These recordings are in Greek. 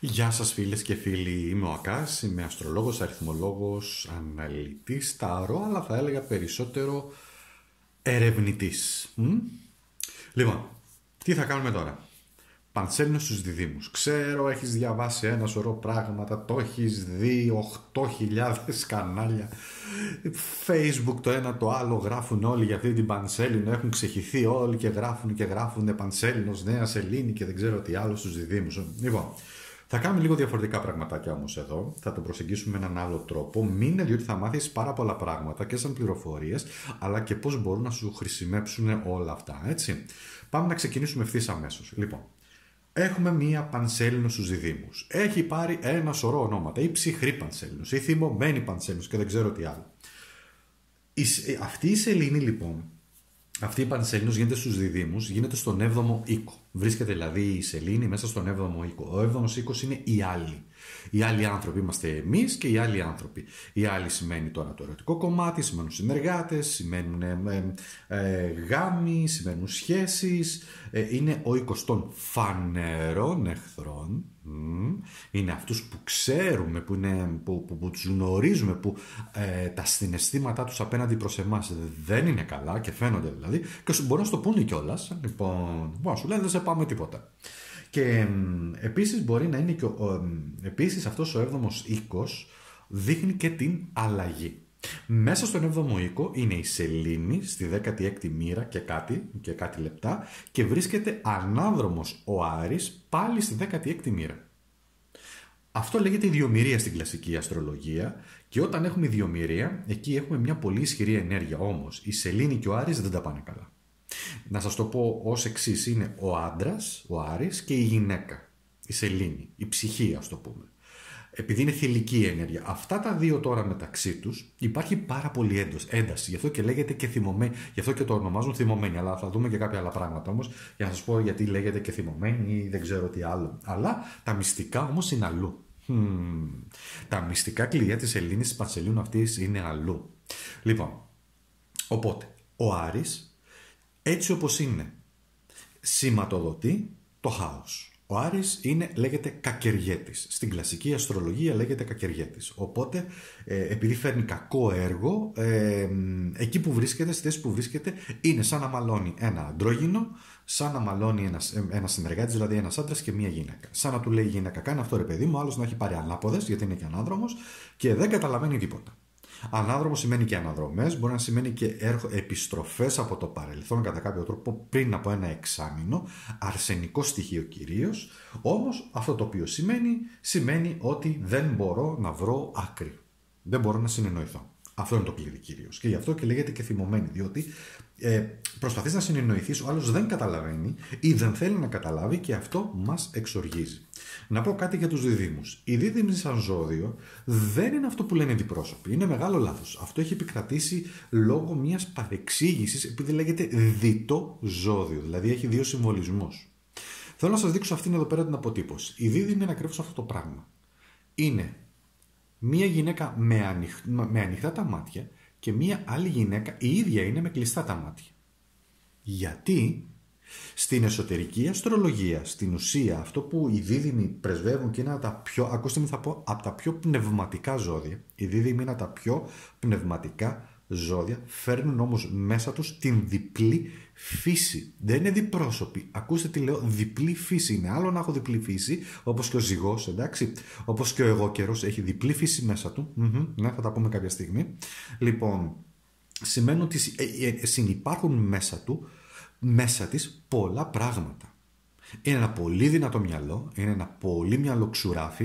Γεια σας φίλες και φίλοι, είμαι ο Ακάς, είμαι αστρολόγος, αριθμολόγος, αναλυτής, ταρό, αλλά θα έλεγα περισσότερο ερευνητής. Λοιπόν, τι θα κάνουμε τώρα. Πανσέλινο στους διδύμους. Ξέρω, έχεις διαβάσει ένα σωρό πράγματα, το έχεις δει 8.000 κανάλια. Facebook το ένα το άλλο γράφουν όλοι για αυτή την Πανσέλινο, έχουν ξεχυθεί όλοι και γράφουν Πανσέλινος, Νέα Σελήνη και δεν ξέρω τι άλλο στους διδύμους. Λοιπόν, θα κάνουμε λίγο διαφορετικά πραγματάκια όμως εδώ. Θα το προσεγγίσουμε με έναν άλλο τρόπο. Μείνε, διότι θα μάθεις πάρα πολλά πράγματα και σαν πληροφορίες, αλλά και πώς μπορούν να σου χρησιμεύσουν όλα αυτά. Έτσι. Πάμε να ξεκινήσουμε ευθύς αμέσως. Λοιπόν, έχουμε μία Πανσέλινο στους διδύμους. Έχει πάρει ένα σωρό ονόματα. Η ψυχρή Πανσέλινος, η θυμωμένη Πανσέλινος και δεν ξέρω τι άλλο. Αυτή η σελήνη λοιπόν, αυτή η Πανσέλινος γίνεται στους διδύμους, γίνεται στον 7ο οίκο. Βρίσκεται δηλαδή η σελήνη μέσα στον 7ο οίκο. Ο 7ος οίκος είναι οι άλλοι. Οι άλλοι άνθρωποι είμαστε εμείς και οι άλλοι άνθρωποι. Οι άλλοι σημαίνει τώρα το ερωτικό κομμάτι, σημαίνουν συνεργάτες, σημαίνουν γάμοι, σημαίνουν σχέσεις. Είναι ο οίκος των φανερών εχθρών. Είναι αυτούς που ξέρουμε, που τους γνωρίζουμε, που τα συναισθήματά τους απέναντι προς εμάς δεν είναι καλά και φαίνονται δηλαδή και μπορεί να σου το πούνε κιόλας. Λοιπόν, να σου λένε δεν σε πάμε τίποτα. Και επίσης μπορεί να είναι και επίσης αυτός ο 7ος οίκος δείχνει και την αλλαγή. Μέσα στον 7ο οίκο είναι η σελήνη στη 16η μοίρα και κάτι λεπτά και βρίσκεται ανάδρομος ο Άρης πάλι στη 16η μοίρα. Αυτό λέγεται ιδιομοιρία στην κλασική αστρολογία και όταν έχουμε ιδιομοιρία εκεί έχουμε μια πολύ ισχυρή ενέργεια. Όμως η σελήνη και ο Άρης δεν τα πάνε καλά. Να σας το πω ως εξής, είναι ο άντρας, ο Άρης και η γυναίκα, η σελήνη, η ψυχή ας το πούμε. Επειδή είναι θηλυκή ενέργεια. Αυτά τα δύο τώρα μεταξύ τους υπάρχει πάρα πολύ ένταση. Γι' αυτό και λέγεται και θυμωμένη. Γι' αυτό και το ονομάζουν θυμωμένη. Αλλά θα δούμε και κάποια άλλα πράγματα όμως για να σας πω γιατί λέγεται και θυμωμένη ή δεν ξέρω τι άλλο. Αλλά τα μυστικά όμως είναι αλλού. Τα μυστικά κλειδιά της σελήνης, της Πανσελίνου αυτής είναι αλλού. Λοιπόν, οπότε ο Άρης έτσι όπως είναι σηματοδοτεί το χάος. Ο Άρης λέγεται κακεργέτης. Στην κλασική αστρολογία λέγεται κακεργέτης. Οπότε, επειδή φέρνει κακό έργο, εκεί που βρίσκεται, στη θέση που βρίσκεται, είναι σαν να μαλώνει ένα αντρόγυνο, σαν να μαλώνει ένα συνεργάτης, δηλαδή ένας άντρας και μία γυναίκα. Σαν να του λέει η γυναίκα, κάνει αυτό ρε παιδί μου, άλλος να έχει πάρει ανάποδες, γιατί είναι και ανάδρομος, και δεν καταλαβαίνει τίποτα. Ανάδρομο σημαίνει και αναδρομές, μπορεί να σημαίνει και επιστροφές από το παρελθόν κατά κάποιο τρόπο πριν από ένα εξάμηνο, αρσενικό στοιχείο κυρίως, όμως αυτό το οποίο σημαίνει ότι δεν μπορώ να βρω άκρη, δεν μπορώ να συνεννοηθώ. Αυτό είναι το κλειδί κυρίως και γι' αυτό και λέγεται και θυμωμένη, διότι προσπαθείς να συνεννοηθείς, ο άλλος δεν καταλαβαίνει ή δεν θέλει να καταλάβει και αυτό μας εξοργίζει. Να πω κάτι για τους διδύμους. Οι δίδυμοι σαν ζώδιο δεν είναι αυτό που λένε διπρόσωποι. Είναι μεγάλο λάθος. Αυτό έχει επικρατήσει λόγω μιας παρεξήγησης επειδή λέγεται διτό ζώδιο. Δηλαδή έχει δύο συμβολισμούς. Θέλω να σας δείξω αυτήν εδώ πέρα την αποτύπωση. Οι δίδυμοι είναι ακριβώς αυτό το πράγμα. Είναι μία γυναίκα με ανοιχτά τα μάτια και μία άλλη γυναίκα η ίδια είναι με κλειστά τα μάτια. Γιατί στην εσωτερική αστρολογία, στην ουσία, αυτό που οι δίδυμοι πρεσβεύουν και είναι από τα πιο, ακούστε μου θα πω, από τα πιο πνευματικά ζώδια. Οι δίδυμοι είναι από τα πιο πνευματικά ζώδια, φέρνουν όμως μέσα τους την διπλή φύση. Δεν είναι διπρόσωποι. Ακούστε τι λέω, διπλή φύση. Είναι άλλο να έχω διπλή φύση, όπως και ο ζυγός, εντάξει, όπως και ο εγώκερος έχει διπλή φύση μέσα του. Ναι, θα τα πούμε κάποια στιγμή. Λοιπόν, σημαίνει ότι συνυπάρχουν μέσα της πολλά πράγματα. Είναι ένα πολύ δυνατό μυαλό, είναι ένα πολύ μυαλό ξουράφι,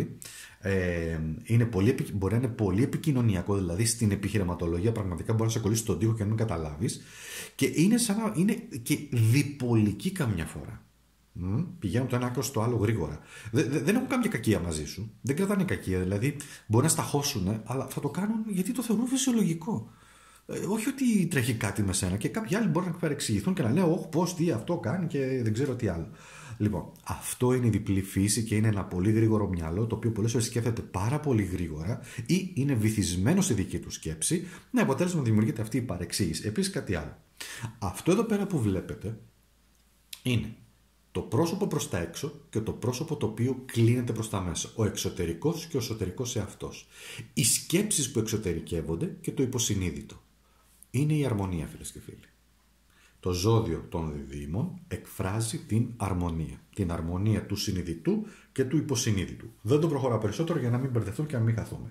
μπορεί να είναι πολύ επικοινωνιακό, δηλαδή στην επιχειρηματολογία πραγματικά μπορεί να σε κολλήσει στον τοίχο και να μην καταλάβεις και είναι και διπολική καμιά φορά. Πηγαίνουν το ένα άκρο στο άλλο γρήγορα. Δεν έχουν κάποια κακία μαζί σου, δεν κρατάνε κακία, δηλαδή μπορεί να σταχώσουν, αλλά θα το κάνουν γιατί το θεωρούν φυσιολογικό. Όχι ότι τρέχει κάτι με σένα και κάποιοι άλλοι μπορεί να παρεξηγηθούν και να λένε όχι πώς, τι αυτό κάνει και δεν ξέρω τι άλλο. Λοιπόν, αυτό είναι η διπλή φύση και είναι ένα πολύ γρήγορο μυαλό το οποίο πολλές φορές σκέφτεται πάρα πολύ γρήγορα ή είναι βυθισμένο στη δική του σκέψη, με αποτέλεσμα δημιουργείται αυτή η παρεξήγηση. Επίσης κάτι άλλο. Αυτό εδώ πέρα που βλέπετε είναι Το πρόσωπο προς τα έξω και το πρόσωπο το οποίο κλείνεται προς τα μέσα. Ο εξωτερικός και ο εσωτερικός εαυτός. Οι σκέψεις που εξωτερικεύονται και το υποσυνείδητο. Είναι η αρμονία, φίλες και φίλοι. Το ζώδιο των διδύμων εκφράζει την αρμονία. Την αρμονία του συνειδητού και του υποσυνείδητου. Δεν το προχωράω περισσότερο για να μην μπερδευτούν και να μην χαθούμε.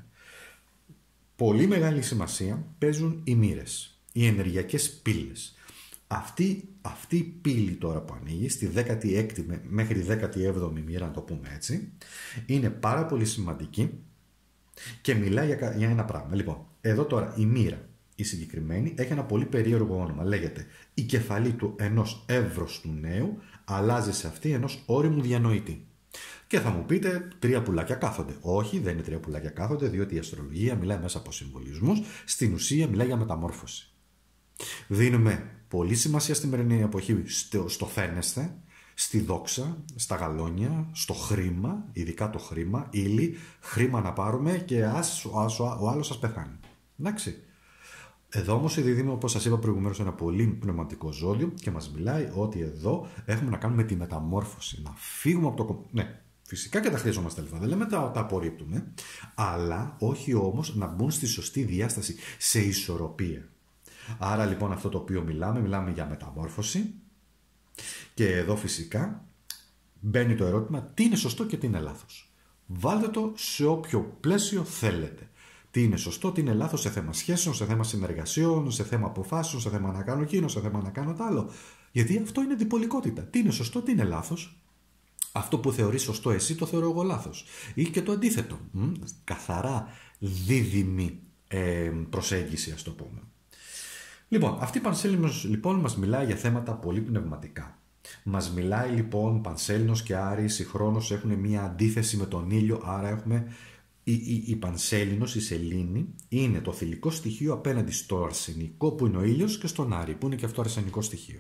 Πολύ μεγάλη σημασία παίζουν οι μοίρες, οι ενεργειακές πύλες. Αυτή η πύλη τώρα που ανοίγει, στη 16η μέχρι 17η μοίρα, να το πούμε έτσι, είναι πάρα πολύ σημαντική και μιλάει για ένα πράγμα. Λοιπόν, εδώ τώρα η μοίρα, η συγκεκριμένη, έχει ένα πολύ περίεργο όνομα. Λέγεται η κεφαλή του ενός εύρωστου νέου αλλάζει σε αυτή ενός όριμου διανοητή. Και θα μου πείτε, 3 πουλάκια κάθονται. Όχι, δεν είναι 3 πουλάκια κάθονται, διότι η αστρολογία μιλάει μέσα από συμβολισμούς, στην ουσία μιλάει για μεταμόρφωση. Δίνουμε πολύ σημασία στη σημερινή εποχή στο φαίνεσθε, στη δόξα, στα γαλόνια, στο χρήμα, ειδικά το χρήμα, ύλη, χρήμα να πάρουμε και ο άλλος σας πεθάνει. Εντάξει. Εδώ όμως η δίδυμη, όπως σας είπα προηγουμένως, είναι ένα πολύ πνευματικό ζώδιο και μας μιλάει ότι εδώ έχουμε να κάνουμε τη μεταμόρφωση. Να φύγουμε από το... Ναι, φυσικά και τα χρειαζόμαστε λεφτά, δεν λέμε τα απορρίπτουμε, αλλά όχι όμως να μπουν στη σωστή διάσταση, σε ισορροπία. Άρα λοιπόν αυτό το οποίο μιλάμε για μεταμόρφωση και εδώ φυσικά μπαίνει το ερώτημα τι είναι σωστό και τι είναι λάθος. Βάλτε το σε όποιο πλαίσιο θέλετε. Τι είναι σωστό, τι είναι λάθος σε θέμα σχέσεων, σε θέμα συνεργασιών, σε θέμα αποφάσεων, σε θέμα να κάνω εκείνο, σε θέμα να κάνω το άλλο. Γιατί αυτό είναι διπολικότητα. Τι είναι σωστό, τι είναι λάθος. Αυτό που θεωρείς σωστό εσύ το θεωρώ εγώ λάθος. Ή και το αντίθετο. Καθαρά δίδυμη προσέγγιση, ας το πούμε. Λοιπόν, αυτή η Πανσέλινος λοιπόν μας μιλάει για θέματα πολύ πνευματικά. Μας μιλάει λοιπόν Πανσέλινος και Άρης συγχρόνως έχουν μια αντίθεση με τον ήλιο, άρα έχουμε η Πανσέλινος, η σελήνη, είναι το θηλυκό στοιχείο απέναντι στο αρσενικό που είναι ο ήλιος και στον Άρη που είναι και αυτό αρσενικό στοιχείο.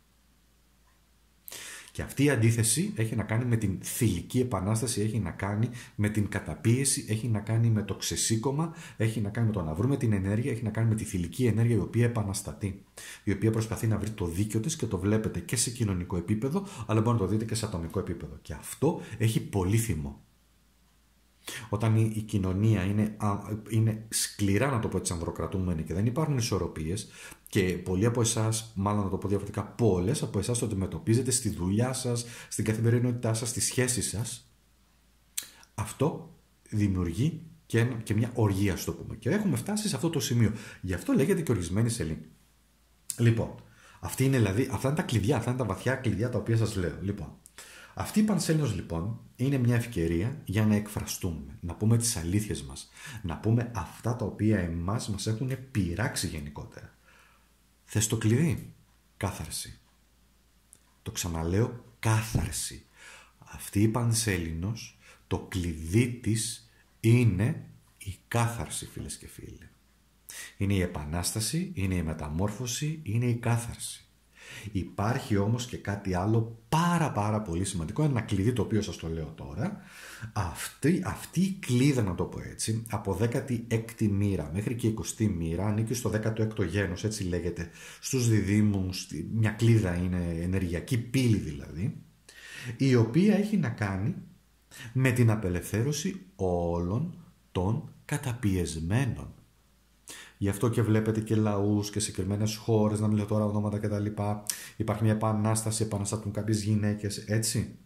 Και αυτή η αντίθεση έχει να κάνει με την θηλυκή επανάσταση, έχει να κάνει με την καταπίεση, έχει να κάνει με το ξεσήκωμα, έχει να κάνει με το να βρούμε την ενέργεια, έχει να κάνει με τη θηλυκή ενέργεια η οποία επαναστατεί. Η οποία προσπαθεί να βρει το δίκιο της και το βλέπετε και σε κοινωνικό επίπεδο, αλλά μπορείτε να το δείτε και σε ατομικό επίπεδο. Και αυτό έχει πολύ θυμό. Όταν η κοινωνία είναι σκληρά, να το πω έτσι, ανδροκρατούμενη και δεν υπάρχουν ισορροπίες και πολλοί από εσάς, μάλλον να το πω διαφορετικά, πολλές από εσάς το αντιμετωπίζετε στη δουλειά σας, στην καθημερινότητά σας, στις σχέσεις σας, αυτό δημιουργεί και μια οργία, ας το πούμε. Και έχουμε φτάσει σε αυτό το σημείο. Γι' αυτό λέγεται και οργισμένη σελήνη. Λοιπόν, αυτά είναι τα κλειδιά, αυτά είναι τα βαθιά κλειδιά τα οποία σας λέω. Λοιπόν, αυτή η Πανσέλινος λοιπόν είναι μια ευκαιρία για να εκφραστούμε, να πούμε τις αλήθειες μας, να πούμε αυτά τα οποία εμάς μας έχουν πειράξει γενικότερα. Θες το κλειδί? Κάθαρση. Το ξαναλέω, κάθαρση. Αυτή η Πανσέλινος, το κλειδί της είναι η κάθαρση, φίλες και φίλοι. Είναι η επανάσταση, είναι η μεταμόρφωση, είναι η κάθαρση. Υπάρχει όμως και κάτι άλλο πάρα πολύ σημαντικό, ένα κλειδί το οποίο σας το λέω τώρα. Αυτή η κλίδα, να το πω έτσι, από 16η μοίρα μέχρι και 20η μοίρα ανήκει στο 16ο γένος, έτσι λέγεται, στους διδύμους, μια κλίδα είναι ενεργειακή πύλη δηλαδή, η οποία έχει να κάνει με την απελευθέρωση όλων των καταπιεσμένων. Γι' αυτό και βλέπετε και λαούς και συγκεκριμένες χώρες, να μην λέω τώρα ονόματα κτλ. Υπάρχει μια επανάσταση, επαναστατούν κάποιες γυναίκες, έτσι.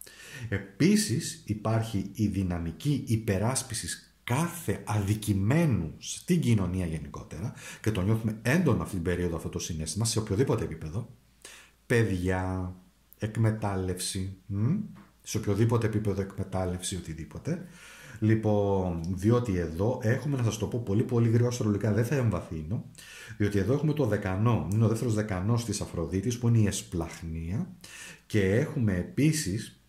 Επίσης υπάρχει η δυναμική υπεράσπισης κάθε αδικημένου στην κοινωνία γενικότερα και το νιώθουμε έντονα αυτή την περίοδο αυτό το συναίσθημα σε οποιοδήποτε επίπεδο. Παιδιά, εκμετάλλευση, σε οποιοδήποτε επίπεδο εκμετάλλευση, οτιδήποτε. Λοιπόν, διότι εδώ έχουμε, να σας το πω πολύ γρήγορα αστρολογικά, δεν θα εμβαθύνω, διότι εδώ έχουμε το δεκανό, είναι ο δεύτερος δεκανός της Αφροδίτης που είναι η εσπλαχνία και έχουμε επίσης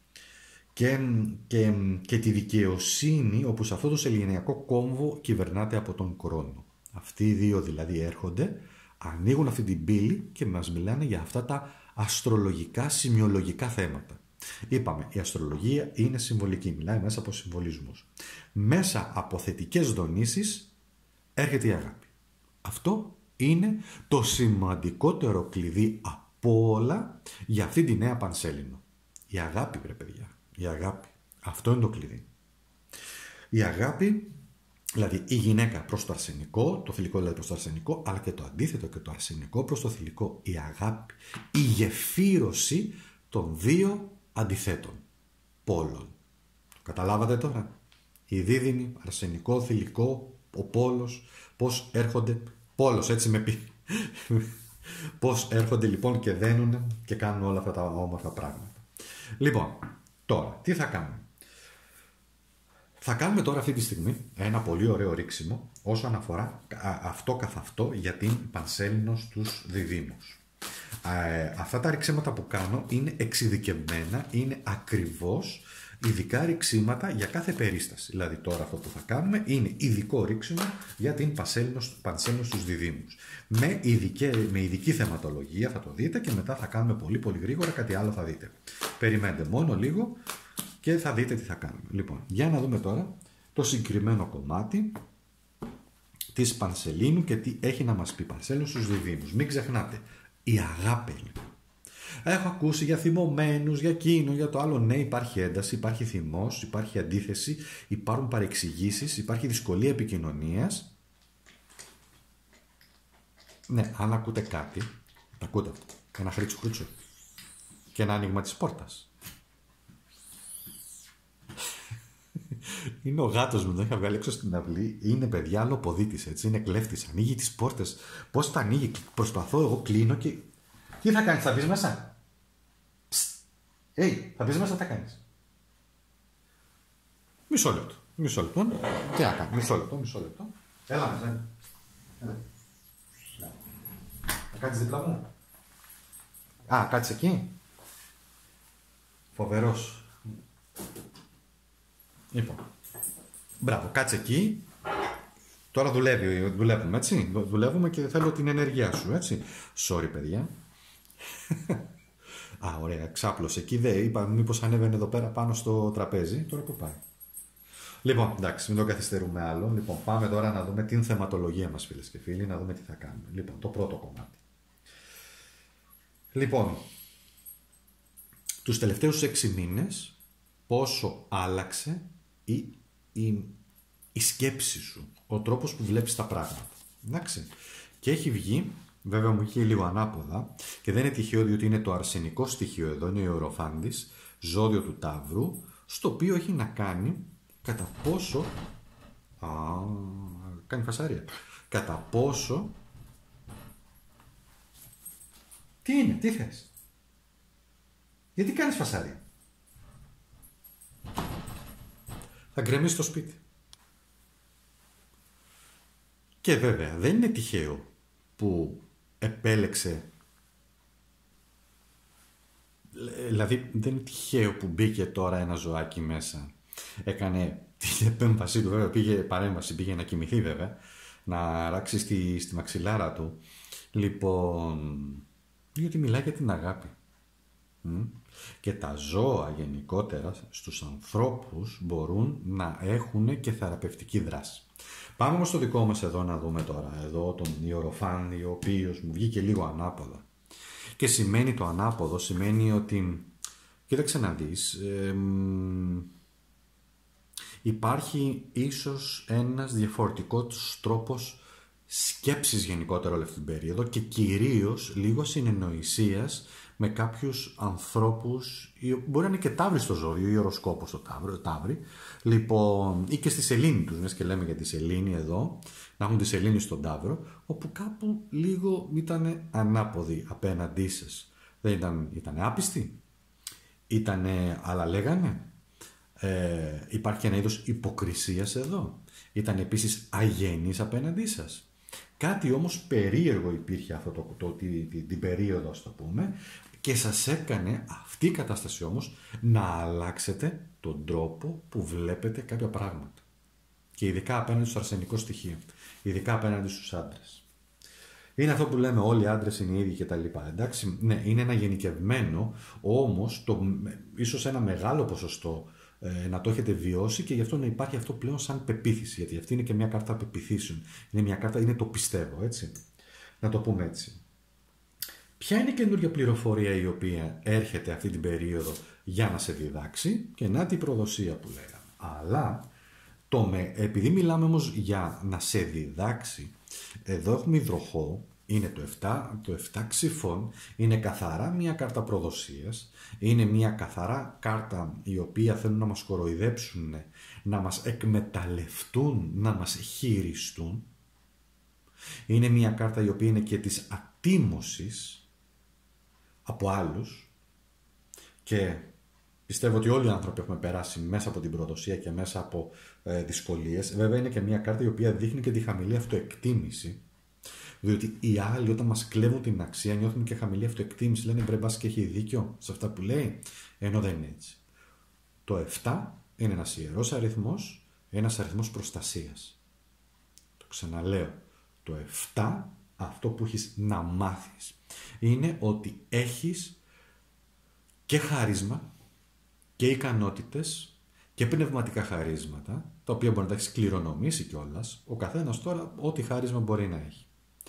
και τη δικαιοσύνη, όπου σε αυτό το σεληνιακό κόμβο κυβερνάται από τον Κρόνο. Αυτοί οι δύο δηλαδή έρχονται, ανοίγουν αυτή την πύλη και μας μιλάνε για αυτά τα αστρολογικά, σημειολογικά θέματα. Είπαμε, η αστρολογία είναι συμβολική, μιλάει μέσα από συμβολισμούς. Μέσα από θετικές δονήσεις έρχεται η αγάπη. Αυτό είναι το σημαντικότερο κλειδί από όλα για αυτή τη νέα Πανσέλινο. Η αγάπη, βρε παιδιά. Η αγάπη. Αυτό είναι το κλειδί. Η αγάπη, δηλαδή η γυναίκα προς το αρσενικό, το θηλυκό δηλαδή προς το αρσενικό, αλλά και το αντίθετο και το αρσενικό προς το θηλυκό. Η αγάπη. Η γεφύρωση των δύο αντιθέτων πόλων. Καταλάβατε τώρα? Η δίδυμη, αρσενικό, θηλυκό, ο πόλος, πώς έρχονται, πόλος έτσι με πει, πώς έρχονται λοιπόν και δένουν και κάνουν όλα αυτά τα όμορφα πράγματα. Λοιπόν, τώρα, τι θα κάνουμε? Θα κάνουμε τώρα αυτή τη στιγμή ένα πολύ ωραίο ρίξιμο όσον αφορά αυτό καθ' αυτό για την Πανσέλινο στους διδύμους. Αυτά τα ρίξιματα που κάνω είναι εξειδικευμένα, είναι ακριβώς ειδικά ρίξιματα για κάθε περίσταση. Δηλαδή τώρα αυτό που θα κάνουμε είναι ειδικό ρίξιμο για την Πανσέλινο στους διδύμους. Με ειδική θεματολογία θα το δείτε και μετά θα κάνουμε πολύ πολύ γρήγορα κάτι άλλο θα δείτε. Περιμένετε μόνο λίγο και θα δείτε τι θα κάνουμε. Λοιπόν, για να δούμε τώρα το συγκεκριμένο κομμάτι της Πανσελίνου και τι έχει να μας πει Πανσέλινο στους διδύμους. Μην ξεχνάτε, η αγάπη λοιπόν. Έχω ακούσει για θυμωμένους, για εκείνο, για το άλλο. Ναι, υπάρχει ένταση, υπάρχει θυμός, υπάρχει αντίθεση, υπάρχουν παρεξηγήσεις, υπάρχει δυσκολία επικοινωνίας. Ναι, αν ακούτε κάτι, τα ακούτε αυτό. Ένα χρήτσο χρούτσο και ένα άνοιγμα της πόρτας. Είναι ο γάτος μου, τον είχα βγάλει έξω στην αυλή. Είναι παιδιά αλλοποδίτης, έτσι, είναι κλέφτης. Ανοίγει τις πόρτες. Πώς τα ανοίγει, προσπαθώ, εγώ κλείνω και. Τι θα κάνεις, θα μπεις μέσα? Θα μπεις μέσα, τι θα κάνεις? Μισό λεπτό. Τι θα κάνει, μισό λεπτό. Έλα μέσα. Θα κάτσεις δίπλα μου. Κάτσε εκεί. Φοβερός. Λοιπόν, μπράβο, κάτσε εκεί. Τώρα δουλεύουμε, έτσι. Δουλεύουμε και θέλω την ενέργειά σου, έτσι. Sorry, παιδιά. Ωραία, ξάπλωσε εκεί. Είπα μήπως ανέβαινε εδώ πέρα πάνω στο τραπέζι. Τώρα που πάει? Λοιπόν, εντάξει, μην το καθυστερούμε άλλο. Λοιπόν, πάμε τώρα να δούμε την θεματολογία μας, φίλες και φίλοι, να δούμε τι θα κάνουμε. Λοιπόν, το πρώτο κομμάτι. Λοιπόν, τους τελευταίους 6 μήνες πόσο άλλαξε η σκέψη σου, ο τρόπος που βλέπεις τα πράγματα. Εντάξει. Και έχει βγει, βέβαια μου είχε λίγο ανάποδα και δεν είναι τυχαίο διότι είναι το αρσενικό στοιχείο εδώ, είναι ο Ιεροφάντης, ζώδιο του Ταύρου, στο οποίο έχει να κάνει κατά πόσο κάνει φασαρία. Κατά πόσο τι είναι, τι θες? Γιατί κάνεις φασαρία? Θα γκρεμίσει το σπίτι. Και βέβαια δεν είναι τυχαίο που επέλεξε, δηλαδή δεν είναι τυχαίο που μπήκε τώρα ένα ζωάκι μέσα, έκανε την επέμβασή του, βέβαια πήγε να κοιμηθεί βέβαια, να ράξει στη μαξιλάρα του, λοιπόν, γιατί μιλάει για την αγάπη. Και τα ζώα γενικότερα στους ανθρώπους μπορούν να έχουν και θεραπευτική δράση. Πάμε όμως στο δικό μας εδώ να δούμε τώρα, εδώ τον Ιεροφάντη, ο οποίος μου βγήκε λίγο ανάποδα. Και σημαίνει το ανάποδο, σημαίνει ότι, κοίταξε να δεις, υπάρχει ίσως ένας διαφορετικός τρόπος σκέψης γενικότερα όλη αυτή την περίοδο και κυρίως λίγο συνεννοησίας με κάποιους ανθρώπους, μπορεί να είναι και ταύροι στο ζώδιο ή οροσκόπο στο ταύρι, λοιπόν, ή και στη σελήνη τους, μες και λέμε για τη σελήνη εδώ, να έχουν τη σελήνη στον ταύρο, όπου κάπου λίγο ήταν ανάποδοι απέναντί σας. Δεν ήταν άπιστοι, αλλά λέγανε, υπάρχει ένα είδος υποκρισίας εδώ, ήταν επίσης αγενείς απέναντί σας. Κάτι όμως περίεργο υπήρχε αυτό την περίοδο, ας το πούμε, και σας έκανε αυτή η κατάσταση όμως να αλλάξετε τον τρόπο που βλέπετε κάποια πράγματα. Και ειδικά απέναντι στο αρσενικό στοιχείο, ειδικά απέναντι στους άντρες. Είναι αυτό που λέμε όλοι οι άντρες είναι οι ίδιοι κτλ. Εντάξει, ναι, είναι ένα γενικευμένο, όμως ίσως ένα μεγάλο ποσοστό να το έχετε βιώσει και γι' αυτό να υπάρχει αυτό πλέον σαν πεποίθηση, γιατί αυτή είναι και μια κάρτα πεποιθήσεων. Είναι μια κάρτα, είναι το πιστεύω, έτσι. Να το πούμε έτσι. Ποια είναι η καινούργια πληροφορία η οποία έρχεται αυτή την περίοδο για να σε διδάξει, και να την προδοσία που λέγαμε. Αλλά επειδή μιλάμε όμως για να σε διδάξει, εδώ έχουμε υδροχό, είναι το 7 ξυφών, είναι καθαρά μια κάρτα προδοσίας, είναι μια καθαρά κάρτα η οποία θέλουν να μας κοροϊδέψουν, να μας εκμεταλλευτούν, να μας χειριστούν. Είναι μια κάρτα η οποία είναι και της ατίμωσης από άλλους, και πιστεύω ότι όλοι οι άνθρωποι έχουμε περάσει μέσα από την προδοσία και μέσα από δυσκολίες. Βέβαια είναι και μια κάρτα η οποία δείχνει και τη χαμηλή αυτοεκτίμηση, διότι οι άλλοι όταν μας κλέβουν την αξία νιώθουν και χαμηλή αυτοεκτίμηση, λένε μπρε μπας και έχει δίκιο σε αυτά που λέει, ενώ δεν είναι έτσι. Το 7 είναι ένας ιερός αριθμός, ένας αριθμός προστασίας. Το ξαναλέω, το 7, αυτό που έχεις να μάθεις είναι ότι έχεις και χάρισμα και ικανότητες και πνευματικά χαρίσματα, τα οποία μπορεί να τα έχεις κληρονομήσει κιόλας, ο καθένας τώρα ό,τι χάρισμα μπορεί να έχει.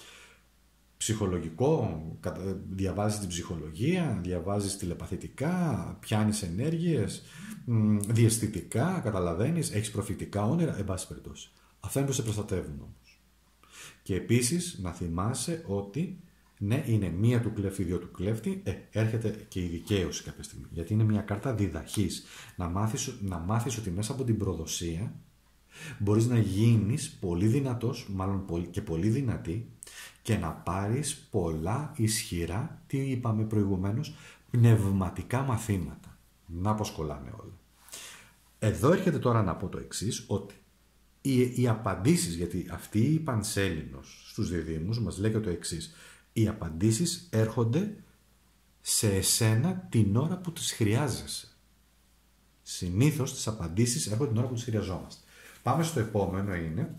Ψυχολογικό, διαβάζεις την ψυχολογία, διαβάζεις τηλεπαθητικά, πιάνεις ενέργειες, διαισθητικά, καταλαβαίνεις, έχεις προφητικά όνειρα, εν πάση περιπτώσει. Αυτά είναι που σε προστατεύουν όμως. Και επίσης να θυμάσαι ότι ναι, είναι μία του κλέφτη, δύο του κλέφτη, έρχεται και η δικαίωση κάποια στιγμή. Γιατί είναι μια κάρτα διδαχής. Να μάθεις ότι μέσα από την προδοσία μπορείς να γίνεις πολύ δυνατός, μάλλον και πολύ δυνατή, και να πάρεις πολλά ισχυρά, τι είπαμε προηγουμένως, πνευματικά μαθήματα. Να πως κολλάνε όλα. Εδώ έρχεται τώρα να πω το εξής, ότι οι απαντήσεις, γιατί αυτή η Πανσέλινος στους διδύμους μας λέει και το εξής, οι απαντήσεις έρχονται σε εσένα την ώρα που τις χρειάζεσαι. Συνήθως τις απαντήσεις έρχονται την ώρα που τις χρειαζόμαστε. Πάμε στο επόμενο, είναι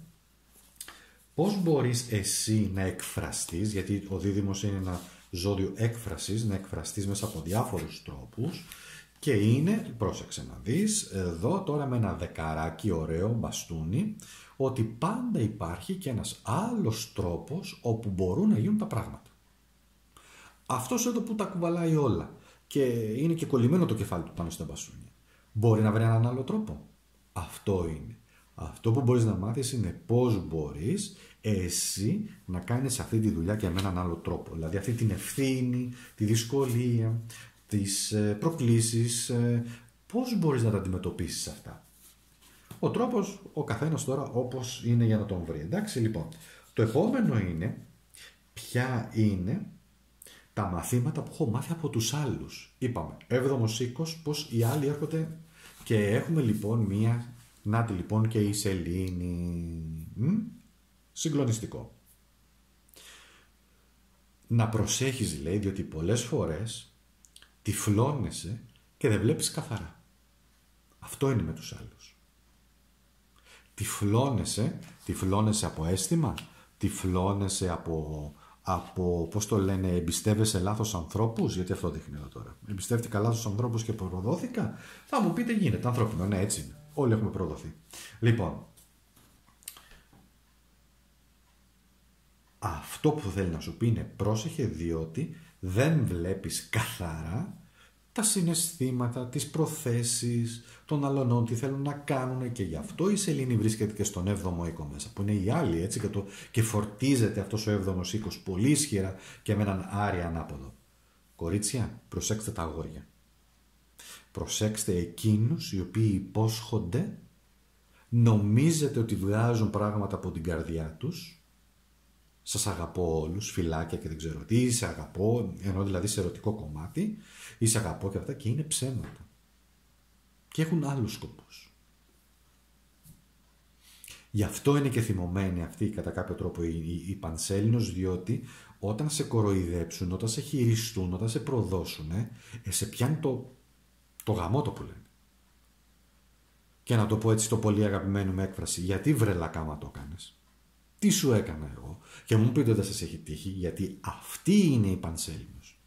πώς μπορείς εσύ να εκφραστείς, γιατί ο δίδυμος είναι ένα ζώδιο έκφρασης, να εκφραστείς μέσα από διάφορους τρόπους, και είναι, πρόσεξε να δεις, εδώ τώρα με ένα δεκαράκι ωραίο μπαστούνι, ότι πάντα υπάρχει και ένας άλλος τρόπος όπου μπορούν να γίνουν τα πράγματα. Αυτός εδώ που τα κουβαλάει όλα και είναι και κολλημένο το κεφάλι του πάνω στα μπαστούνια, μπορεί να βρει έναν άλλο τρόπο. Αυτό είναι. Αυτό που μπορείς να μάθεις είναι πώς μπορείς εσύ να κάνεις αυτή τη δουλειά και με έναν άλλο τρόπο. Δηλαδή αυτή την ευθύνη, τη δυσκολία, τις προκλήσεις, πώς μπορείς να τα αντιμετωπίσεις αυτά. Ο τρόπος, ο καθένας τώρα όπως είναι για να τον βρει. Εντάξει, λοιπόν. Το επόμενο είναι ποια είναι τα μαθήματα που έχω μάθει από τους άλλους. Είπαμε, 7ο οίκος, πως οι άλλοι έρχονται και έχουμε λοιπόν μία, νάτι λοιπόν και η σελήνη. Συγκλονιστικό. Να προσέχεις, λέει, διότι πολλές φορές τυφλώνεσαι και δεν βλέπεις καθαρά. Αυτό είναι με τους άλλους. Τυφλώνεσαι από αίσθημα, τυφλώνεσαι από πώς το λένε, εμπιστεύεσαι λάθος ανθρώπους, γιατί αυτό δείχνει εδώ τώρα. Εμπιστεύτηκα λάθος ανθρώπους και προδόθηκα. Θα μου πείτε γίνεται ανθρώπινο, ναι, έτσι είναι. Όλοι έχουμε προδοθεί. Λοιπόν, αυτό που θέλει να σου πει είναι πρόσεχε, διότι δεν βλέπεις καθαρά τα συναισθήματα, τις προθέσεις των αλλωνών, τι θέλουν να κάνουν, και γι' αυτό η σελήνη βρίσκεται και στον 7ο οίκο μέσα, που είναι οι άλλοι, έτσι, και φορτίζεται αυτός ο 7ος οίκος πολύ ισχυρά και με έναν Άρη ανάποδο. Κορίτσια, προσέξτε τα αγόρια. Προσέξτε εκείνους οι οποίοι υπόσχονται, νομίζετε ότι βγάζουν πράγματα από την καρδιά τους. Σας αγαπώ όλους, φυλάκια και δεν ξέρω τι, ή σε αγαπώ, ενώ δηλαδή σε ερωτικό κομμάτι, ή σε αγαπώ και αυτά, και είναι ψέματα. Και έχουν άλλους σκοπούς. Γι' αυτό είναι και θυμωμένοι αυτοί κατά κάποιο τρόπο οι Πανσέλινος, διότι όταν σε κοροϊδέψουν, όταν σε χειριστούν, όταν σε προδώσουν, σε πιάνει το γαμότο που λένε. Και να το πω έτσι το πολύ αγαπημένο με έκφραση, γιατί βρε λακάμα το έκανες. Τι σου έκανα εγώ, και μου πείτε δεν σας έχει τύχει, γιατί αυτή είναι η Πανσέλινος.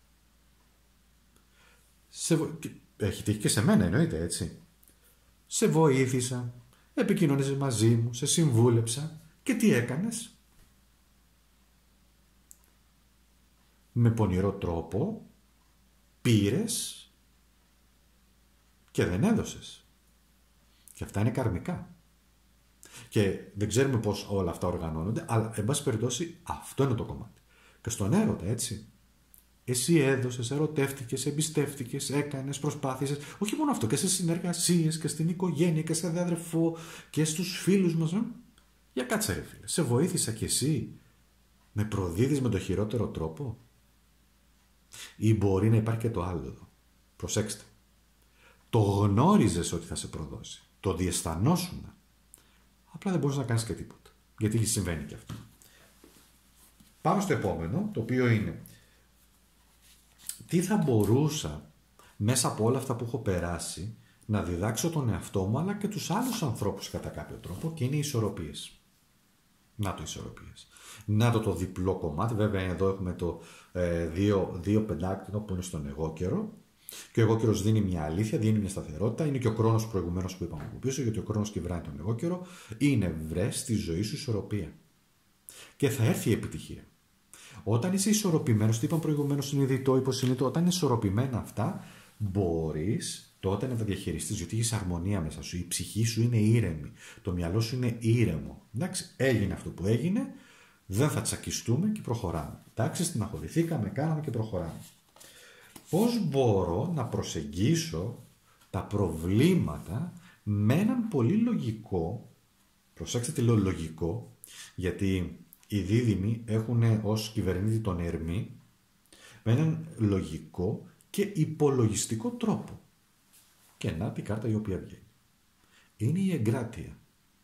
Έχει τύχει και σε μένα, εννοείται, έτσι. Σε βοήθησα, επικοινωνήσες μαζί μου, σε συμβούλεψα, και τι έκανες. με πονηρό τρόπο πήρες και δεν έδωσες. Και αυτά είναι καρμικά. Και δεν ξέρουμε πώς όλα αυτά οργανώνονται, αλλά εν πάση περιπτώσει αυτό είναι το κομμάτι. Και στον έρωτα, έτσι. Εσύ έδωσες, ερωτεύτηκες, εμπιστεύτηκες, έκανες, προσπάθησες. Όχι μόνο αυτό, και σε συνεργασίες και στην οικογένεια και σε αδερφό και στους φίλους μας. Για κάτσε ρε φίλε, σε βοήθησα κι εσύ. Με προδίδεις με το χειρότερο τρόπο. Ή μπορεί να υπάρχει και το άλλο εδώ. Προσέξτε. Το γνώριζες ότι θα σε προδώσει. Το διαισθανόσουν. Απλά δεν μπορείς να κάνεις και τίποτα. Γιατί συμβαίνει και αυτό. Πάμε στο επόμενο, το οποίο είναι τι θα μπορούσα μέσα από όλα αυτά που έχω περάσει να διδάξω τον εαυτό μου αλλά και τους άλλους ανθρώπους κατά κάποιο τρόπο, και είναι οι ισορροπίες. Να το ισορροπίες. Να το διπλό κομμάτι. Βέβαια εδώ έχουμε το 2 πεντάκτηνο που είναι στον εγώ καιρο. Και ο εγώ καιρος δίνει μια αλήθεια, δίνει μια σταθερότητα. Είναι και ο χρόνος προηγουμένως που είπαμε από πίσω, γιατί ο χρόνος κυβράει τον εγώ καιρο. Είναι βρες στη ζωή σου ισορροπία. Και θα έρθει η επιτυχία. Όταν είσαι ισορροπημένος, το είπαμε προηγουμένως, συνειδητό, υποσυνείδητο, όταν είναι ισορροπημένα αυτά, μπορείς τότε να τα διαχειριστείς, γιατί έχεις αρμονία μέσα σου. Η ψυχή σου είναι ήρεμη. Το μυαλό σου είναι ήρεμο. Εντάξει, έγινε αυτό που έγινε, δεν θα τσακιστούμε και προχωράμε. Εντάξει, στεναχωρηθήκαμε, κάναμε και προχωράμε. Πώς μπορώ να προσεγγίσω τα προβλήματα με έναν πολύ λογικό, προσέξτε τι λέω λογικό, γιατί οι δίδυμοι έχουν ως κυβερνήτη τον Ερμή, με έναν λογικό και υπολογιστικό τρόπο. Και να την κάρτα η οποία βγαίνει. Είναι η εγκράτεια.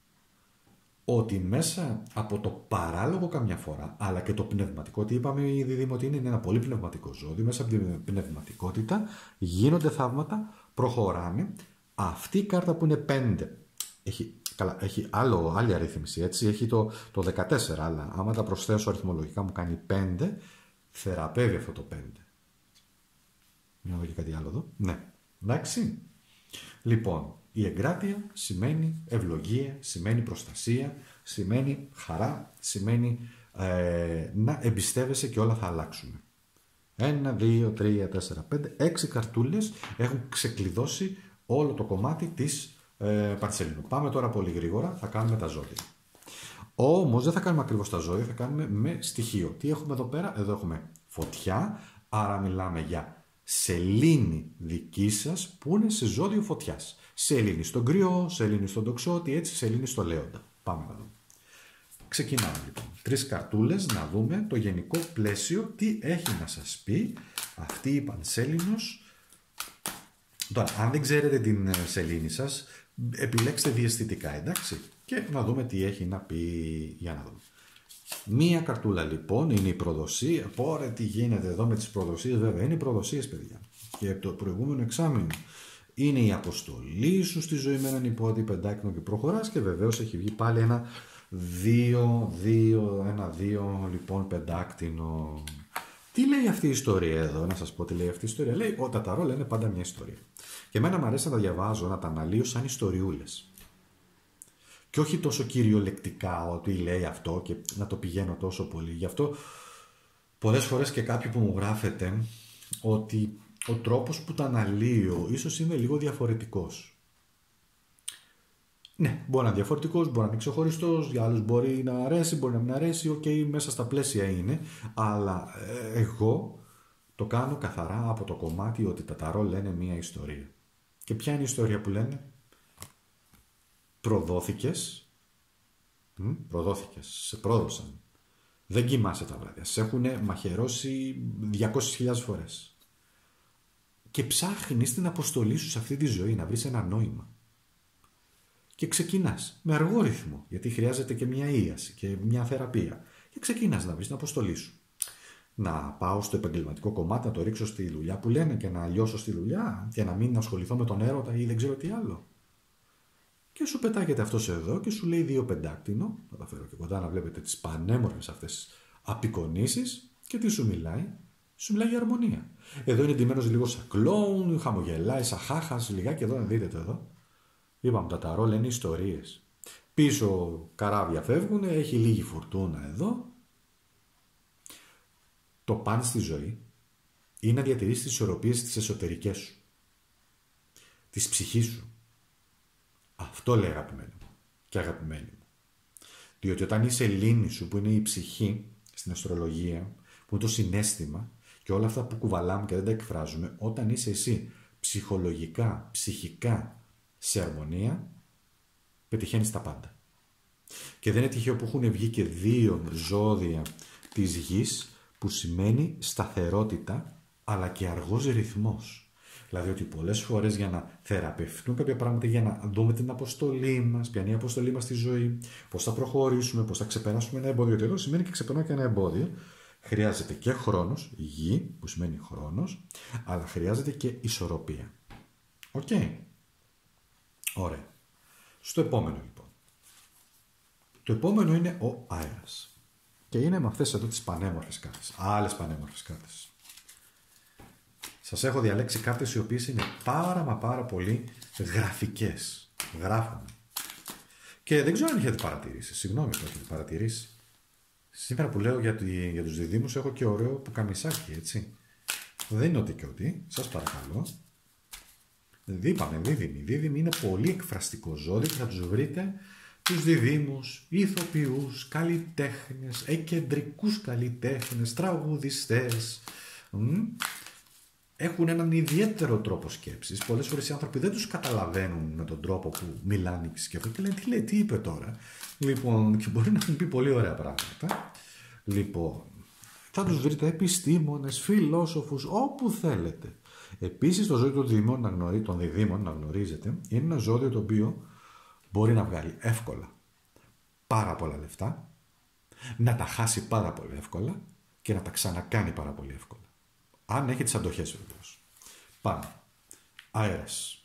Ότι μέσα από το παράλογο καμιά φορά, αλλά και το πνευματικό, ότι είπαμε οι δίδυμοι ότι είναι ένα πολύ πνευματικό ζώδιο, μέσα από την πνευματικότητα γίνονται θαύματα, προχωράνε. Αυτή η κάρτα που είναι 5, έχει άλλη αρρύθμιση, έτσι, έχει το 14, αλλά άμα τα προσθέσω αριθμολογικά μου κάνει 5, θεραπεύει αυτό το 5. Μην δω και κάτι άλλο εδώ. Ναι, εντάξει. Λοιπόν, η εγκράτεια σημαίνει ευλογία, σημαίνει προστασία, σημαίνει χαρά, σημαίνει να εμπιστεύεσαι και όλα θα αλλάξουν. 1, 2, 3, 4, 5, 6 καρτούλες έχουν ξεκλειδώσει όλο το κομμάτι της Παρτσελίνου. Πάμε τώρα πολύ γρήγορα, θα κάνουμε τα ζώδια. Όμως δεν θα κάνουμε ακριβώς τα ζώδια, θα κάνουμε με στοιχείο. Τι έχουμε εδώ πέρα? Εδώ έχουμε φωτιά, άρα μιλάμε για σελήνη δική σας που είναι σε ζώδιο φωτιάς. Σελήνη στον κρυό, σελήνη στον τοξότη, έτσι σελήνη στο λέοντα. Πάμε να δούμε. Ξεκινάμε λοιπόν. 3 καρτούλες να δούμε το γενικό πλαίσιο, τι έχει να σας πει αυτή η πανσέλινος. Τώρα, αν δεν ξέρετε την σελήνη σας, επιλέξτε διαισθητικά, εντάξει. Και να δούμε τι έχει να πει, για να δούμε. Μία καρτούλα λοιπόν είναι η προδοσία. Πόρε τι γίνεται εδώ με τις προδοσίες, βέβαια είναι οι προδοσίες, παιδιά. Και το προηγούμενο εξάμηνο είναι η αποστολή σου στη ζωή με έναν υπότι πεντάκινο και προχωράς, και βεβαίως έχει βγει πάλι ένα 2 λοιπόν πεντάκτηνο. Τι λέει αυτή η ιστορία εδώ? Να σας πω τι λέει αυτή η ιστορία. Λέει, τα ταρό λένε πάντα μια ιστορία. Και εμένα μου αρέσει να τα διαβάζω, να τα αναλύω σαν ιστοριούλες. Και όχι τόσο κυριολεκτικά ότι λέει αυτό και να το πηγαίνω τόσο πολύ. Γι' αυτό πολλές φορές και κάποιοι που μου γράφετε ότι ο τρόπος που τα αναλύω ίσως είναι λίγο διαφορετικός. Ναι, μπορεί να είναι διαφορετικός, μπορεί να είναι ξεχωριστός, για άλλους μπορεί να αρέσει, μπορεί να μην αρέσει, οκ, μέσα στα πλαίσια είναι, αλλά εγώ το κάνω καθαρά από το κομμάτι ότι τα ταρό λένε μία ιστορία. Και ποια είναι η ιστορία που λένε? Προδόθηκες, σε πρόδωσαν. Δεν κοιμάσαι τα βράδια, σε έχουν μαχαιρώσει 200.000 φορές. Και ψάχνεις την αποστολή σου σε αυτή τη ζωή, να βρεις ένα νόημα. Και ξεκινάς με αργό ρυθμό, γιατί χρειάζεται και μια ίαση και μια θεραπεία. Και ξεκινάς να βρεις την αποστολή σου. Να πάω στο επαγγελματικό κομμάτι, να το ρίξω στη δουλειά που λένε και να λιώσω στη δουλειά και να μην ασχοληθώ με τον έρωτα ή δεν ξέρω τι άλλο. Και σου πετάγεται αυτός εδώ και σου λέει 2 πεντάκτηνο. Θα τα φέρω και κοντά να βλέπετε τις πανέμορφες αυτές απεικονίσεις. Και τι σου μιλάει? Σου μιλάει για αρμονία. Εδώ είναι ντυμένος λίγο σαν κλόουν, χαμογελάει, σαν χάχας, λιγάκι εδώ να δείτε το εδώ. Είπαμε, τα ταρό λένε ιστορίες. Πίσω καράβια φεύγουν, έχει λίγη φουρτούνα εδώ. Το παν στη ζωή είναι να διατηρήσεις τις ισορροπίες τις εσωτερικές σου, της ψυχής σου. Αυτό λέει αγαπημένο μου και αγαπημένη μου. Διότι όταν η σελήνη σου, που είναι η ψυχή στην αστρολογία, που είναι το συναίσθημα και όλα αυτά που κουβαλάμε και δεν τα εκφράζουμε, όταν είσαι εσύ ψυχολογικά, ψυχικά σε αρμονία, πετυχαίνεις τα πάντα. Και δεν είναι τυχαίο που έχουν βγει και 2 ζώδια της γης, που σημαίνει σταθερότητα, αλλά και αργός ρυθμός. Δηλαδή ότι πολλές φορές για να θεραπευτούν κάποια πράγματα, για να δούμε την αποστολή μας, ποια είναι η αποστολή μας στη ζωή, πώς θα προχωρήσουμε, πώς θα ξεπεράσουμε ένα εμπόδιο. Γιατί εδώ σημαίνει και ξεπερνάω και ένα εμπόδιο. Χρειάζεται και χρόνος, γη, που σημαίνει χρόνος, αλλά χρειάζεται και ισορροπία. Οκ. Ωραία. Στο επόμενο λοιπόν. Το επόμενο είναι ο αέρας. Και είναι με αυτές εδώ τις πανέμορφες κάρτες. Άλλες πανέμορφες κάρτες. Σας έχω διαλέξει κάρτες οι οποίες είναι πάρα πολύ γραφικές. Γράφουν. Και δεν ξέρω αν έχετε παρατηρήσει. Συγγνώμη που έχετε παρατηρήσει. Σήμερα που λέω για τους διδύμους έχω και ωραίο πουκαμισάκι, έτσι. Δεν είναι ότι και ότι. Σας παρακαλώ. Είπαμε δίδυμοι. Δίδυμοι είναι πολύ εκφραστικό ζώδιο και θα τους βρείτε τους διδύμους, ηθοποιούς, καλλιτέχνες, εκεντρικούς καλλιτέχνες, τραγουδιστές. Έχουν έναν ιδιαίτερο τρόπο σκέψης. Πολλές φορές οι άνθρωποι δεν τους καταλαβαίνουν με τον τρόπο που μιλάνε και σκέφτονται και λένε τι λέει, τι είπε τώρα. Λοιπόν, και μπορεί να μου πει πολύ ωραία πράγματα. Λοιπόν, θα τους βρείτε επιστήμονες, φιλόσοφους, όπου θέλετε. Επίσης, το ζώδιο των διδύμων, να γνωρίζετε, είναι ένα ζώδιο το οποίο μπορεί να βγάλει εύκολα πάρα πολλά λεφτά, να τα χάσει πάρα πολύ εύκολα και να τα ξανακάνει πάρα πολύ εύκολα. Αν έχει τις αντοχές βεβαίως. Πάμε. Αέρας.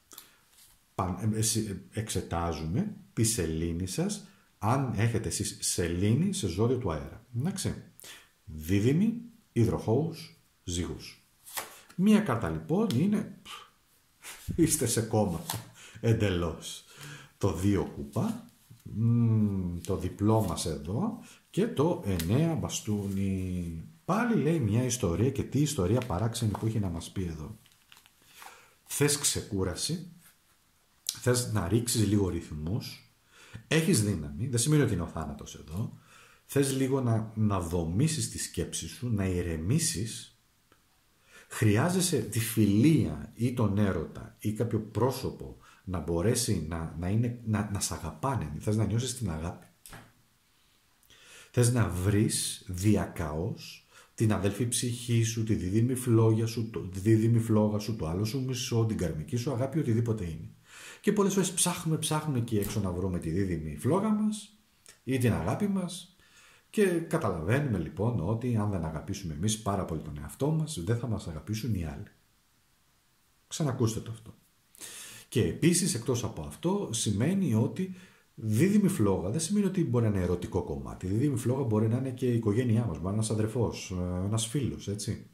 Εξετάζουμε τη σελήνη σας, αν έχετε εσείς σελήνη σε ζώδιο του αέρα. Εντάξει. Δίδυμοι, υδροχόους, ζυγούς. Μία κάρτα λοιπόν είναι είστε σε κόμμα εντελώς. Το 2 κούπα, το διπλό μας εδώ και το 9 μπαστούνι. Πάλι λέει μια ιστορία και τι ιστορία παράξενη που έχει να μας πει εδώ. Θες ξεκούραση, θες να ρίξεις λίγο ρυθμούς, έχεις δύναμη, δεν σημαίνει ότι είναι ο θάνατος εδώ, θες λίγο να δομήσεις τη σκέψη σου, να ηρεμήσεις, χρειάζεσαι τη φιλία ή τον έρωτα ή κάποιο πρόσωπο να μπορέσει να σ' αγαπάνε, θες να νιώσεις την αγάπη. Θες να βρεις διακαώς την αδέλφη ψυχή σου, τη δίδυμη φλόγα σου, το άλλο σου μισό, την καρμική σου αγάπη, οτιδήποτε είναι. Και πολλές φορές ψάχνουμε εκεί έξω να βρούμε τη δίδυμη φλόγα μας ή την αγάπη μας και καταλαβαίνουμε λοιπόν ότι αν δεν αγαπήσουμε εμείς πάρα πολύ τον εαυτό μας, δεν θα μας αγαπήσουν οι άλλοι. Ξανακούστε το αυτό. Και επίσης εκτός από αυτό σημαίνει ότι δίδυμη φλόγα δεν σημαίνει ότι μπορεί να είναι ερωτικό κομμάτι. Δίδυμη φλόγα μπορεί να είναι και η οικογένειά μας, μπορεί να είναι ένας αδερφός, ένας φίλος, έτσι.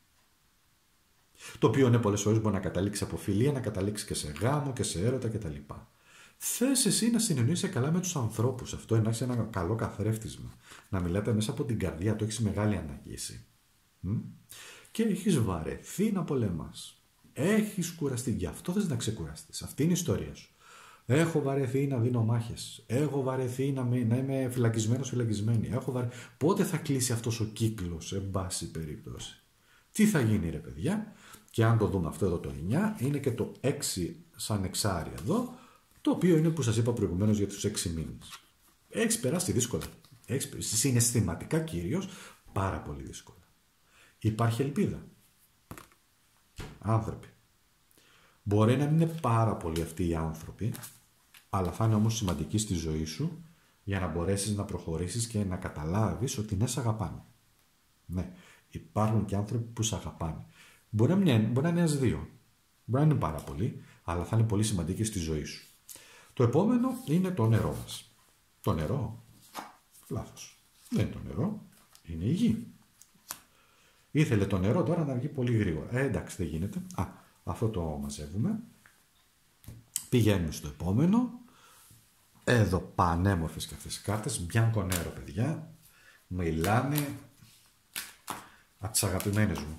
Το οποίο πολλές φορές μπορεί να καταλήξει από φιλία, να καταλήξει και σε γάμο και σε έρωτα κτλ. Θες εσύ να συνεννοείσαι καλά με τους ανθρώπους. Αυτό είναι ένα καλό καθρέφτισμα. Να μιλάτε μέσα από την καρδιά, το έχεις μεγάλη ανάγκη εσύ. Και έχεις βαρεθεί να πολεμάς. Έχεις κουραστεί, γι' αυτό θες να ξεκουραστείς. Αυτή είναι η ιστορία σου. Έχω βαρεθεί να δίνω μάχες. Έχω βαρεθεί να είμαι φυλακισμένος, φυλακισμένη. Πότε θα κλείσει αυτός ο κύκλος, εν πάση περίπτωση. Τι θα γίνει ρε παιδιά. Και αν το δούμε αυτό εδώ το 9, είναι και το 6 σαν εξάρι εδώ, το οποίο είναι που σας είπα προηγουμένως για τους 6 μήνες. Έχεις περάσει δύσκολα. Συναισθηματικά κυρίως, πάρα πολύ δύσκολα. Υπάρχει ελπίδα. Άνθρωποι. Μπορεί να μην είναι πάρα πολλοί αυτοί οι άνθρωποι, αλλά θα είναι όμως σημαντικοί στη ζωή σου για να μπορέσεις να προχωρήσεις και να καταλάβεις ότι ναι, σ' αγαπάνε. Ναι, υπάρχουν και άνθρωποι που σ' αγαπάνε. Μπορεί να είναι ένας-δύο, μπορεί να είναι πάρα πολλοί, αλλά θα είναι πολύ σημαντικοί στη ζωή σου. Το επόμενο είναι το νερό μας. Το νερό, λάθος. Δεν είναι το νερό, είναι η γη. Ήθελε το νερό τώρα να βγει πολύ γρήγορα. Εντάξει, δεν γίνεται. Αυτό το μαζεύουμε. Πηγαίνουμε στο επόμενο. Εδώ πανέμορφες και αυτές οι κάρτες. Μπιάνκο νερό, παιδιά. Μιλάνε Από τις αγαπημένες μου.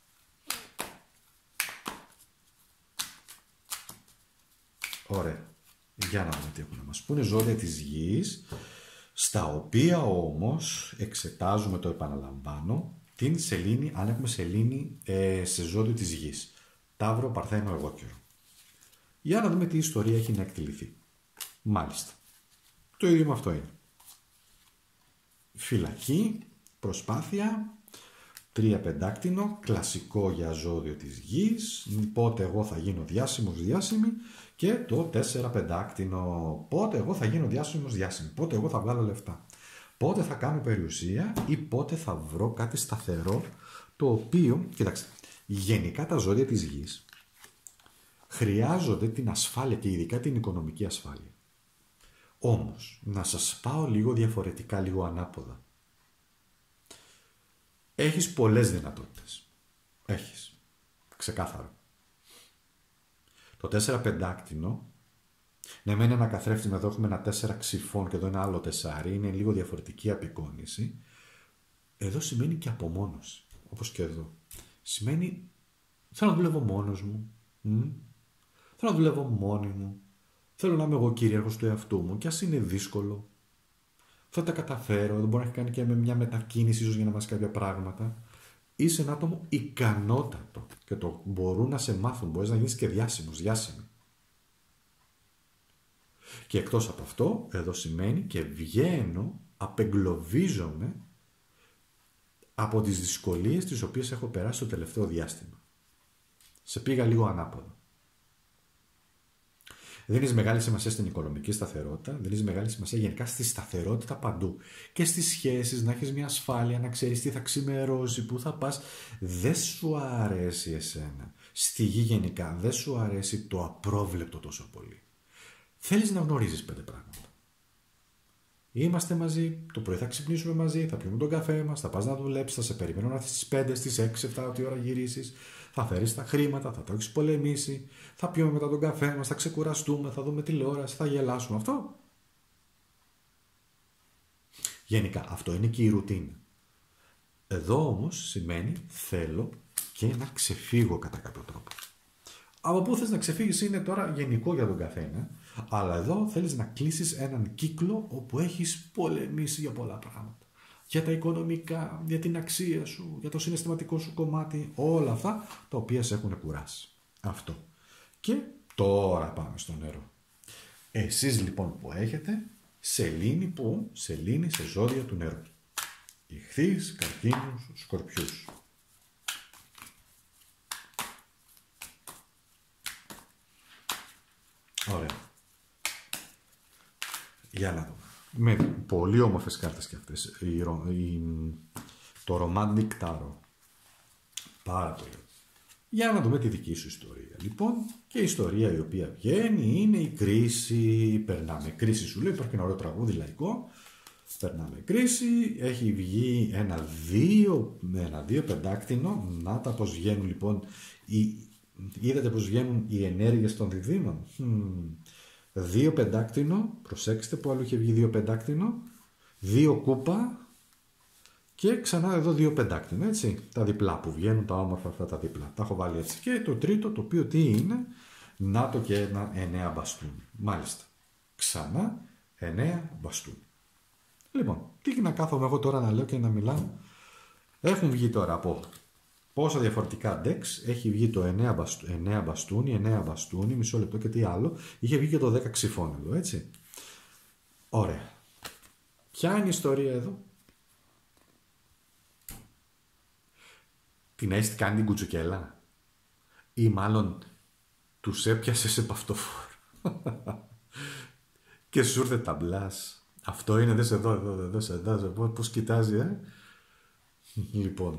Ωραία. Για να δούμε τι έχουν να μας πούνε. Ζώδια της γης, στα οποία όμως εξετάζουμε, το επαναλαμβάνω, την σελήνη, αν έχουμε σελήνη σε ζώδιο της γης. Ταύρο, Παρθένο, Αιγόκερο. Για να δούμε τι ιστορία έχει να εκτεληθεί. Μάλιστα. Το ίδιο με αυτό είναι. Φυλακή, προσπάθεια, 3 πεντάκτηνο, κλασικό για ζώδιο της γης, πότε εγώ θα γίνω διάσημη, και το 4 πεντάκτηνο, πότε εγώ θα γίνω διάσημη, πότε εγώ θα βγάλω λεφτά, πότε θα κάνω περιουσία ή πότε θα βρω κάτι σταθερό, το οποίο, κοιτάξτε, γενικά τα ζώδια της γης χρειάζονται την ασφάλεια και ειδικά την οικονομική ασφάλεια. Όμως, να σας πάω λίγο διαφορετικά, λίγο ανάποδα. Έχεις πολλές δυνατότητες. Έχεις. Ξεκάθαρο. Το 4 πεντάκτηνο, ναι, με ένα καθρέφτη, εδώ έχουμε ένα 4 ξυφών και εδώ ένα άλλο 4, είναι λίγο διαφορετική απεικόνηση. Εδώ σημαίνει και απομόνωση, όπως και εδώ. Σημαίνει, θέλω να δουλεύω μόνος μου, θέλω να δουλεύω μόνη μου, θέλω να είμαι εγώ κυρίαρχος του εαυτού μου και ας είναι δύσκολο. Θα τα καταφέρω, δεν μπορεί να έχει κάνει και με μια μετακίνηση ίσως για να μάθει κάποια πράγματα. Είσαι ένα άτομο ικανότατο και το μπορούν να σε μάθουν, μπορείς να γίνεις και διάσημη. Και εκτός από αυτό, εδώ σημαίνει και βγαίνω, απεγκλωβίζομαι από τις δυσκολίες τις οποίες έχω περάσει το τελευταίο διάστημα. Σε πήγα λίγο ανάποδα. Δίνεις μεγάλη σημασία στην οικονομική σταθερότητα, δίνεις μεγάλη σημασία γενικά στη σταθερότητα παντού. Και στις σχέσεις, να έχεις μια ασφάλεια, να ξέρεις τι θα ξημερώσει, πού θα πας. Δεν σου αρέσει εσένα. Στη γη γενικά δεν σου αρέσει το απρόβλεπτο τόσο πολύ. Θέλεις να γνωρίζεις 5 πράγματα. Είμαστε μαζί, το πρωί θα ξυπνήσουμε μαζί, θα πιούμε τον καφέ μας, θα πας να δουλέψεις, θα σε περιμένω να έρθεις στις 5, στις 6, 7, ό,τι ώρα γυρίσεις. Θα φέρεις τα χρήματα, θα το έχεις πολεμήσει, θα πιούμε μετά τον καφέ μας, θα ξεκουραστούμε, θα δούμε τηλεόραση, θα γελάσουμε. Αυτό. Γενικά, αυτό είναι και η ρουτίνα. Εδώ όμως σημαίνει θέλω και να ξεφύγω κατά κάποιο τρόπο. Από πού θες να ξεφύγεις είναι τώρα γενικό για τον καθένα, αλλά εδώ θέλεις να κλείσεις έναν κύκλο όπου έχεις πολεμήσει για πολλά πράγματα. Για τα οικονομικά, για την αξία σου, για το συναισθηματικό σου κομμάτι, όλα αυτά τα οποία σε έχουν κουράσει. Αυτό. Και τώρα πάμε στο νερό. Εσείς λοιπόν που έχετε σελήνη που, σελήνη σε ζώδια του νερού. Ιχθύς, καρκίνους, σκορπιούς. Ωραία. Για να δούμε. Με πολύ όμορφες κάρτες και αυτές. Το Romantic Tarot. Πάρα πολύ. Για να δούμε τη δική σου ιστορία. Λοιπόν, και η ιστορία η οποία βγαίνει είναι η κρίση. Περνάμε κρίση, σου λέει. Υπάρχει ένα ωραίο τραγούδι λαϊκό. Περνάμε κρίση. Έχει βγει ένα δύο πεντάκτηνο. Να τα πως βγαίνουν λοιπόν. Είδατε πως βγαίνουν οι ενέργειες των διδήμων. 2 πεντάκτηνο, προσέξτε που άλλο είχε βγει 2 πεντάκτηνο, 2 κούπα και ξανά εδώ 2 πεντάκτηνο, έτσι, τα διπλά που βγαίνουν, τα όμορφα αυτά τα διπλά, τα έχω βάλει έτσι. Και το τρίτο, το οποίο τι είναι, να το και ένα 9 μπαστούνι, μάλιστα, ξανά 9 μπαστούνι. Λοιπόν, τι να κάθομαι εγώ τώρα να λέω και να μιλάω, έχουν βγει τώρα από πόσα διαφορετικά decks, έχει βγει το 9 μπαστούνι, μισό λεπτό και τι άλλο, είχε βγει και το 10 ξυφών εδώ, έτσι. Ωραία. Ποια είναι η ιστορία εδώ? Την έχεις κάνει την κουτσουκέλα? Ή μάλλον τους έπιασε σε παυτοφόρο. Και σου ήρθε ταμπλάς. Αυτό είναι, δες εδώ, πώς κοιτάζει, Λοιπόν...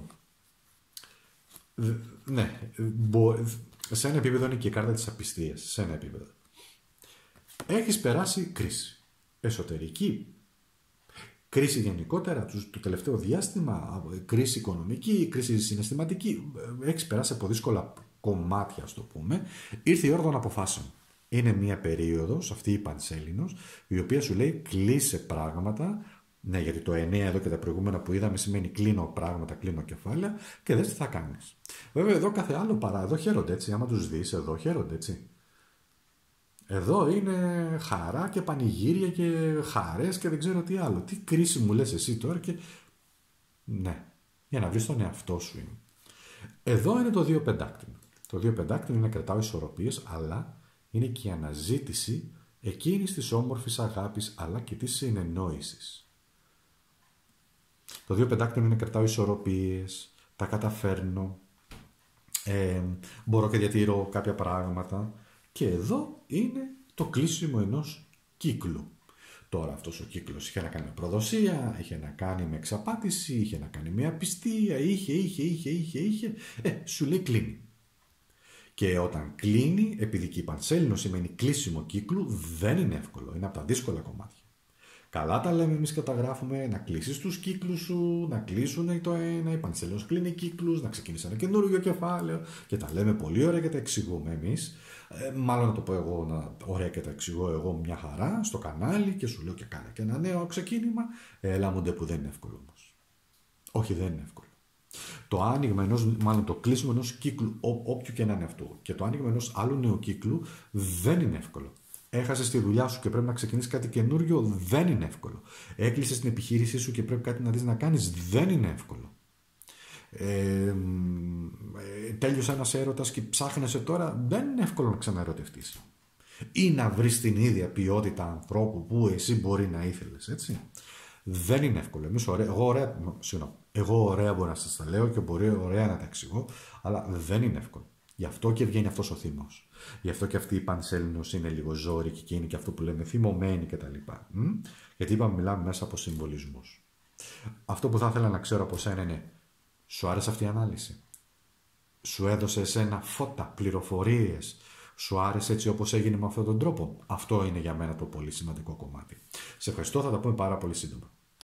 Ναι, σε ένα επίπεδο είναι και η κάρτα της απιστίας, σε ένα επίπεδο. Έχεις περάσει κρίση εσωτερική, κρίση γενικότερα το τελευταίο διάστημα, κρίση οικονομική, κρίση συναισθηματική, έχεις περάσει από δύσκολα κομμάτια, ας το πούμε. Ήρθε η ώρα των αποφάσεων. Είναι μια περίοδος, αυτή η Πανσέλινος, η οποία σου λέει κλείσε πράγματα, Ναι, γιατί το 9 εδώ και τα προηγούμενα που είδαμε σημαίνει κλείνω πράγματα, κλείνω κεφάλαια και δες τι θα κάνεις. Βέβαια εδώ κάθε άλλο παρά, εδώ χαίρονται έτσι, άμα τους δεις εδώ χαίρονται έτσι. Εδώ είναι χαρά και πανηγύρια και χαρές και δεν ξέρω τι άλλο. Τι κρίση μου λες εσύ τώρα και... Ναι, για να βρεις τον εαυτό σου είναι. Εδώ είναι το 2 πεντάκτηνο. Το 2 πεντάκτηνο είναι να κρατάω ισορροπίες, αλλά είναι και η αναζήτηση εκείνης της όμορφης αγάπης, αλλά και της συνεννόησης. Το 2 πεντάκτηνο είναι να κρατάω ισορροπίες, τα καταφέρνω, μπορώ και διατηρώ κάποια πράγματα. Και εδώ είναι το κλείσιμο ενός κύκλου. Τώρα αυτός ο κύκλος είχε να κάνει με προδοσία, είχε να κάνει με εξαπάτηση, είχε να κάνει με απιστία, είχε, σου λέει κλείνει. Και όταν κλείνει, επειδή και η πανσέλινο σημαίνει κλείσιμο κύκλου, δεν είναι εύκολο, είναι από τα δύσκολα κομμάτια. Καλά τα λέμε εμείς και τα γράφουμε, να κλείσεις τους κύκλους σου, να κλείσουν το ένα, η πανσέλινος κλείνει κύκλους, να ξεκινήσει ένα καινούργιο κεφάλαιο και τα λέμε πολύ ωραία και τα εξηγούμε εμείς. Μάλλον να το πω εγώ ωραία και τα εξηγώ εγώ μια χαρά στο κανάλι και σου λέω και κάνα και ένα νέο ξεκίνημα. Έλα μου ντε που δεν είναι εύκολο όμως. Όχι, δεν είναι εύκολο. Το άνοιγμα μάλλον το κλείσιμο ενός κύκλου, όποιου και να είναι αυτό, και το άνοιγμα ενός άλλου νέου κύκλου δεν είναι εύκολο. Έχασες τη δουλειά σου και πρέπει να ξεκινήσεις κάτι καινούριο, δεν είναι εύκολο. Έκλεισες την επιχείρησή σου και πρέπει κάτι να δεις να κάνεις, δεν είναι εύκολο. Τέλειωσε ένας έρωτας και ψάχνεσαι τώρα, δεν είναι εύκολο να ξαναερωτευτείς. Ή να βρεις την ίδια ποιότητα ανθρώπου που εσύ μπορεί να ήθελες, έτσι. Δεν είναι εύκολο. Εγώ ωραία μπορώ να σας τα λέω και μπορεί ωραία να τα εξηγώ, αλλά δεν είναι εύκολο. Γι' αυτό και βγαίνει αυτός ο θύμος. Γι' αυτό και αυτή η πανσέλινος είναι λίγο ζώρικη και είναι και αυτό που λέμε θυμωμένη κτλ. Γιατί είπαμε μιλάμε μέσα από συμβολισμούς. Αυτό που θα ήθελα να ξέρω από σένα είναι, σου άρεσε αυτή η ανάλυση? Σου έδωσε εσένα φώτα, πληροφορίες? Σου άρεσε έτσι όπως έγινε με αυτόν τον τρόπο? Αυτό είναι για μένα το πολύ σημαντικό κομμάτι. Σε ευχαριστώ, θα τα πούμε πάρα πολύ σύντομα.